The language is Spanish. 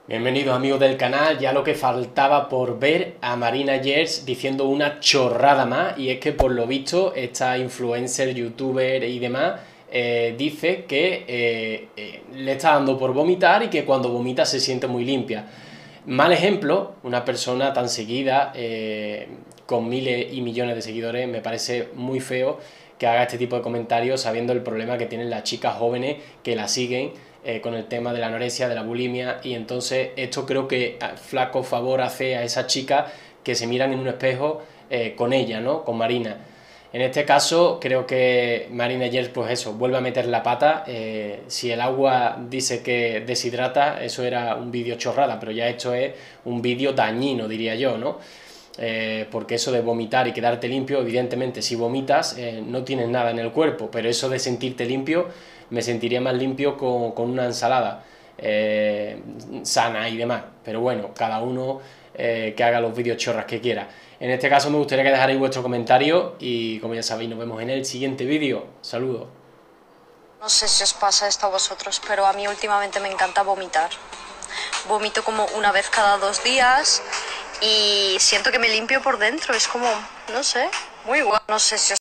Bienvenidos amigos del canal, ya lo que faltaba por ver a Marina Gers diciendo una chorrada más, y es que por lo visto esta influencer, youtuber y demás dice que le está dando por vomitar y que cuando vomita se siente muy limpia. Mal ejemplo, una persona tan seguida, con miles y millones de seguidores, me parece muy feo que haga este tipo de comentarios sabiendo el problema que tienen las chicas jóvenes que la siguen con el tema de la anorexia, de la bulimia, y entonces esto creo que flaco favor hace a esas chicas que se miran en un espejo con ella, ¿no? Con Marina. En este caso creo que Marina Gers, pues eso, vuelve a meter la pata. Si el agua dice que deshidrata, eso era un vídeo chorrada, pero ya esto es un vídeo dañino, diría yo, ¿no? Porque eso de vomitar y quedarte limpio, evidentemente si vomitas no tienes nada en el cuerpo, pero eso de sentirte limpio, me sentiría más limpio con una ensalada sana y demás, pero bueno, cada uno que haga los vídeos chorras que quiera. En este caso me gustaría que dejarais vuestro comentario y como ya sabéis nos vemos en el siguiente vídeo. Saludos. No sé si os pasa esto a vosotros, pero a mí últimamente me encanta vomitar. Vomito como una vez cada 2 días y siento que me limpio por dentro, es como, no sé, muy guay. No sé si os